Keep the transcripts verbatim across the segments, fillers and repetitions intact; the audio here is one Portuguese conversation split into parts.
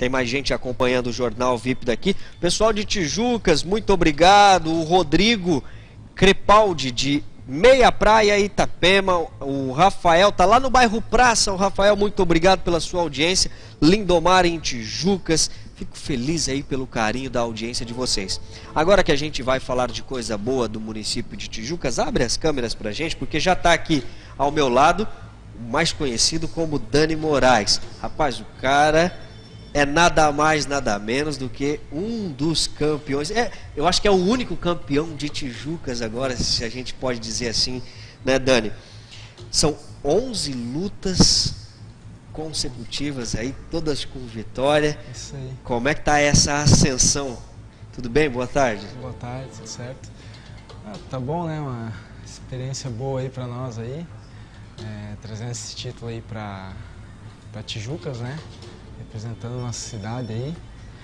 Tem mais gente acompanhando o Jornal V I P daqui. Pessoal de Tijucas, muito obrigado. O Rodrigo Crepaldi, de Meia Praia, Itapema. O Rafael tá lá no bairro Praça. O Rafael, muito obrigado pela sua audiência. Lindomar em Tijucas. Fico feliz aí pelo carinho da audiência de vocês. Agora que a gente vai falar de coisa boa do município de Tijucas, abre as câmeras pra gente, porque já tá aqui ao meu lado o mais conhecido como Dani Moraes. Rapaz, o cara é nada mais, nada menos do que um dos campeões. É, eu acho que é o único campeão de Tijucas agora, se a gente pode dizer assim, né, Dani? São onze lutas consecutivas aí, todas com vitória. Isso aí. Como é que tá essa ascensão? Tudo bem? Boa tarde. Boa tarde, tudo certo? Ah, tá bom, né? Uma experiência boa aí pra nós aí. É, trazendo esse título aí pra, pra Tijucas, né? Representando a nossa cidade aí.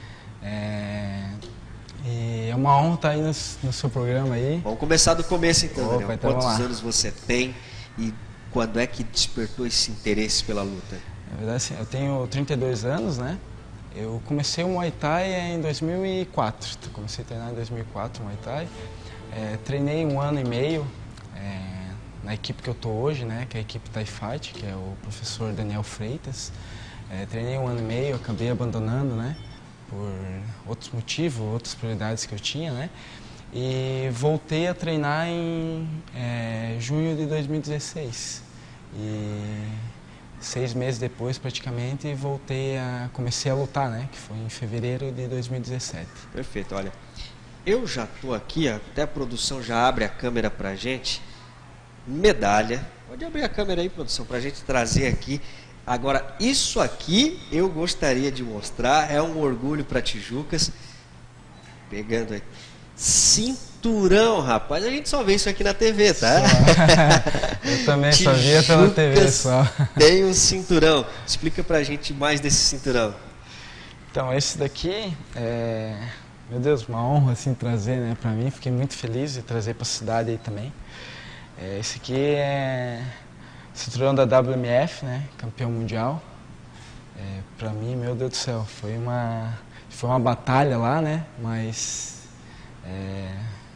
É, e é uma honra estar aí no, no seu programa aí. Vamos começar do começo então, Opa, Daniel. então Quantos anos você tem e quando é que despertou esse interesse pela luta? Na verdade, assim, eu tenho trinta e dois anos, né? Eu comecei o Muay Thai em dois mil e quatro. Comecei a treinar em dois mil e quatro o Muay Thai. É, treinei um ano e meio é, na equipe que eu tô hoje, né? Que é a equipe Thai Fight, que é o professor Daniel Freitas. É, treinei um ano e meio, acabei abandonando, né? Por outros motivos, outras prioridades que eu tinha, né? E voltei a treinar em é, junho de dois mil e dezesseis. E seis meses depois, praticamente, voltei a comecei a lutar, né? Que foi em fevereiro de dois mil e dezessete. Perfeito, olha. Eu já tô aqui, até a produção já abre a câmera pra gente. Medalha. Pode abrir a câmera aí, produção, pra gente trazer aqui. Agora, isso aqui eu gostaria de mostrar, é um orgulho para Tijucas. Pegando aí. Cinturão, rapaz. A gente só vê isso aqui na T V, tá? Eu também só via pela T V só. Tem um cinturão. Explica pra gente mais desse cinturão. Então, esse daqui é, meu Deus, uma honra assim trazer, né, pra mim. Fiquei muito feliz de trazer pra cidade aí também. É, esse aqui é cinturão da W M F, né, campeão mundial. É, pra mim, meu Deus do céu, foi uma, foi uma batalha lá, né, mas é,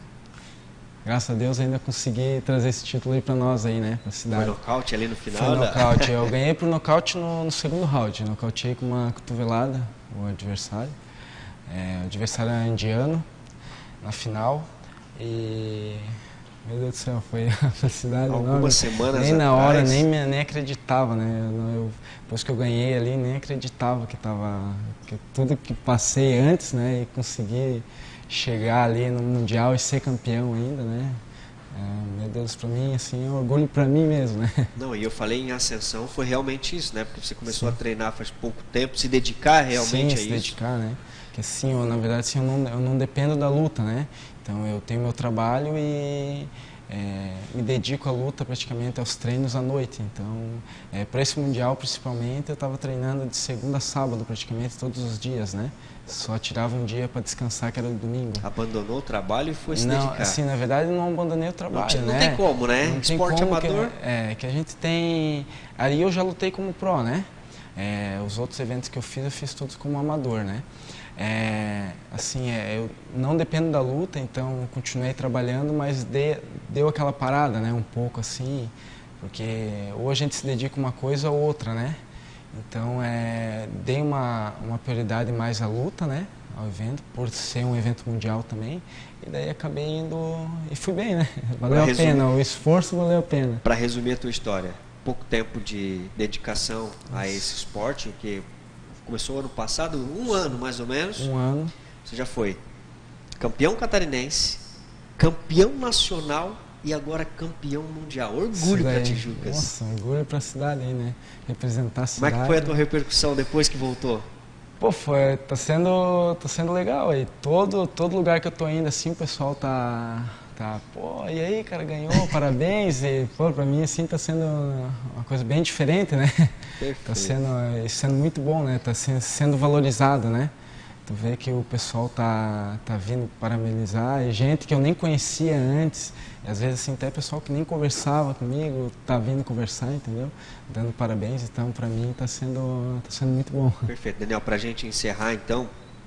graças a Deus ainda consegui trazer esse título aí pra nós aí, né, pra cidade. Foi nocaute ali no final? Foi da... nocaute, eu ganhei por nocaute no, no segundo round, nocauteei com uma cotovelada o adversário. É, o adversário era indiano, na final, e... Meu Deus do céu, foi a felicidade enorme. Algumas semanas Nem na atrás... hora, nem, nem acreditava, né? Eu, eu, depois que eu ganhei ali, nem acreditava que tava... Que tudo que passei antes, né? E conseguir chegar ali no Mundial e ser campeão ainda, né? É, meu Deus, pra mim, assim, é um orgulho pra mim mesmo, né? Não, e eu falei em ascensão, foi realmente isso, né? Porque você começou Sim. a treinar faz pouco tempo, se dedicar realmente Sim, a se isso. dedicar, né? Porque assim, eu, na verdade, assim, eu, não, eu não dependo da luta, né? Então eu tenho meu trabalho e é, me dedico à luta praticamente aos treinos à noite. Então, é, para esse Mundial principalmente, eu estava treinando de segunda a sábado praticamente todos os dias, né? Só tirava um dia para descansar, que era o domingo. Abandonou o trabalho e foi se não, dedicar? Assim, na verdade, não abandonei o trabalho, não, né? Não tem como, né? Não tem Esporte como amador. Que, é, que a gente tem... Ali eu já lutei como pro, né? É, os outros eventos que eu fiz, eu fiz todos como amador, né? É, assim, é, eu não dependo da luta, então continuei trabalhando, mas de, deu aquela parada, né, um pouco assim, porque ou a gente se dedica a uma coisa ou outra, né? Então, é, dei uma, uma prioridade mais à luta, né, ao evento, por ser um evento mundial também, e daí acabei indo e fui bem, né? Valeu a pena, o esforço valeu a pena. Para resumir a tua história, pouco tempo de dedicação a esse esporte, que começou ano passado, um ano mais ou menos. Um ano. Você já foi campeão catarinense, campeão nacional e agora campeão mundial. Orgulho para Tijucas. Nossa, orgulho para a cidade aí, né? Representar a cidade. Como é que foi a tua repercussão depois que voltou? Pô, foi, tá sendo, tá sendo legal aí. Todo, todo lugar que eu tô indo, assim, o pessoal tá... Tá, pô, e aí, cara, ganhou, parabéns. E, pô, pra mim, assim, tá sendo uma coisa bem diferente, né? Perfeito. Tá sendo, sendo muito bom, né? Tá sendo, sendo valorizado, né? Tu vê que o pessoal tá, tá vindo parabenizar, e gente que eu nem conhecia antes, e às vezes assim, até pessoal que nem conversava comigo, tá vindo conversar, entendeu? Dando parabéns, então para mim tá sendo, tá sendo muito bom. Perfeito, Daniel, pra gente encerrar então,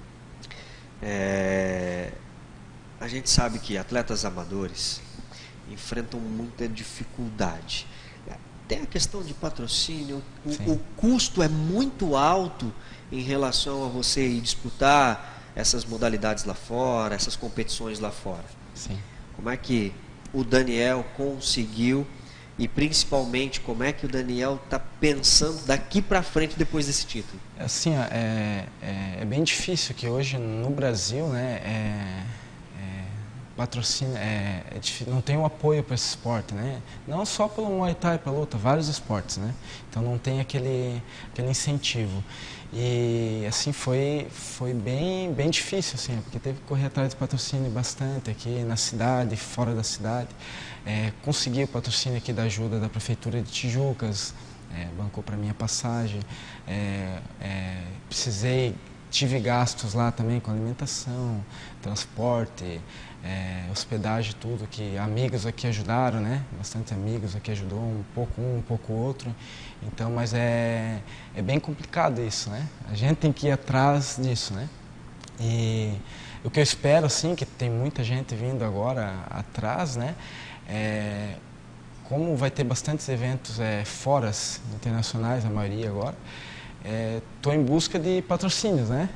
é... a gente sabe que atletas amadores enfrentam muita dificuldade. Tem a questão de patrocínio, o, o custo é muito alto em relação a você ir disputar essas modalidades lá fora, essas competições lá fora. Sim. Como é que o Daniel conseguiu e principalmente como é que o Daniel está pensando daqui para frente depois desse título? Assim, é, é, é bem difícil que hoje no Brasil, né, é, patrocínio, é, é difícil, não tem um apoio para esse esporte, né? Não só pelo Muay Thai, pela luta, vários esportes, né? Então não tem aquele, aquele incentivo. E assim foi, foi bem, bem difícil, assim, porque teve que correr atrás de patrocínio bastante aqui na cidade, fora da cidade. É, consegui o patrocínio aqui da ajuda da Prefeitura de Tijucas, é, bancou para minha passagem. É, é, precisei, tive gastos lá também com alimentação, transporte, É, hospedagem, tudo, que amigos aqui ajudaram, né? Bastante amigos aqui ajudou, um pouco um, um pouco outro. Então, mas é, é bem complicado isso, né? A gente tem que ir atrás disso, né? E o que eu espero, assim, que tem muita gente vindo agora atrás, né? É, como vai ter bastantes eventos é, fora, internacionais, a maioria agora, estou é, em busca de patrocínios, né?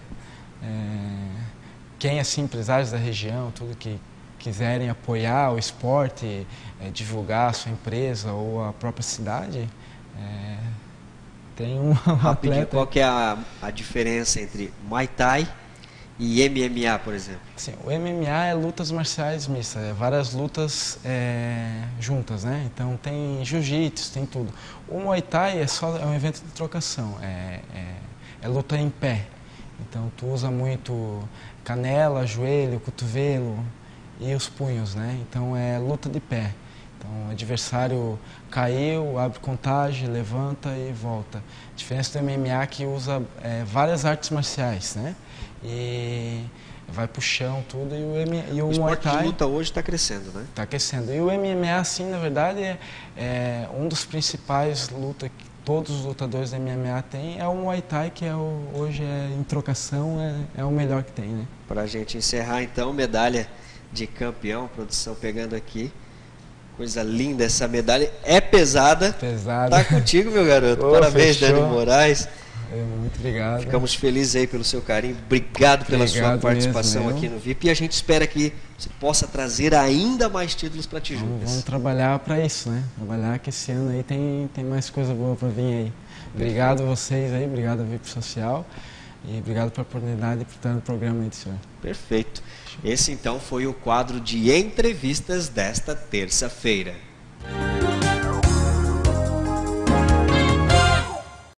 É, quem, assim, empresários da região, tudo que quiserem apoiar o esporte, é, divulgar a sua empresa ou a própria cidade, é, tem um Rapidinho, atleta... qual que é a, a diferença entre Muay Thai e M M A, por exemplo? Sim, o M M A é lutas marciais mistas, é várias lutas é, juntas, né? Então tem jiu-jitsu, tem tudo. O Muay Thai é só é um evento de trocação, é, é, é luta em pé. Então tu usa muito canela, joelho, cotovelo e os punhos, né? Então é luta de pé. Então o adversário caiu, abre contagem, levanta e volta. A diferença do M M A é que usa é, várias artes marciais, né? E vai pro chão tudo e o, M, e o, o Muay esporte Thai de luta hoje está crescendo, né? Está crescendo. E o M M A, sim, na verdade, é, é um dos principais lutas que todos os lutadores da M M A têm, é o Muay Thai, que é o, hoje é em trocação, é, é o melhor que tem, né? Para a gente encerrar, então, medalha de campeão, produção pegando aqui. Coisa linda essa medalha. É pesada. Pesada. Tá contigo, meu garoto. Oh, Parabéns, fechou. Dani Moraes. Muito obrigado. Ficamos felizes aí pelo seu carinho. Obrigado pela obrigado sua participação mesmo, aqui no V I P. E a gente espera que você possa trazer ainda mais títulos para Tijucas. Vamos, vamos trabalhar para isso, né? Trabalhar que esse ano aí tem, tem mais coisa boa para vir aí. Obrigado a vocês aí, obrigado a V I P Social. E obrigado pela oportunidade de estar no programa aí do senhor. Perfeito. Esse então foi o quadro de entrevistas desta terça-feira.